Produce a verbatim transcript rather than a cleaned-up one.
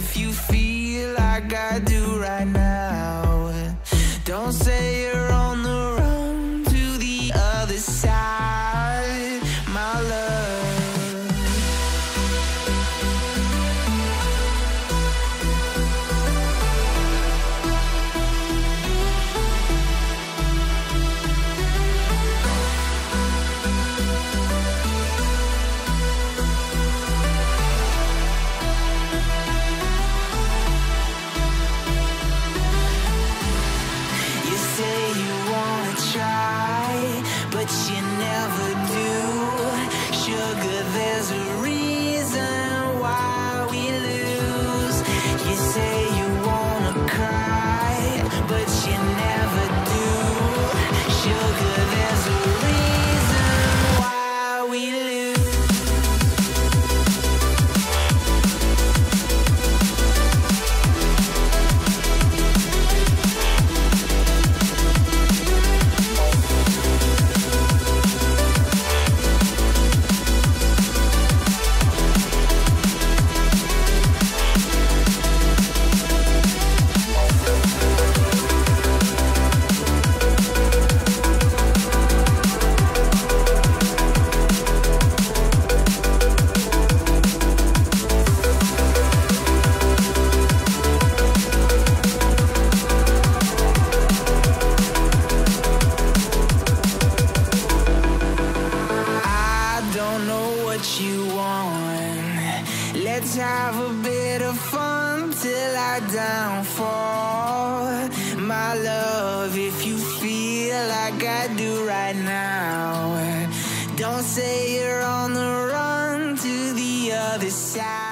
if you feel like I do right now. Don't say you're on the run to the other side, my love. But you never do. Sugar, there's a reason why we lose. You say you wanna cry, but you never do. Sugar, there's a reason why we lose. You want. Let's have a bit of fun till I downfall, my love. If you feel like I do right now, don't say you're on the run to the other side.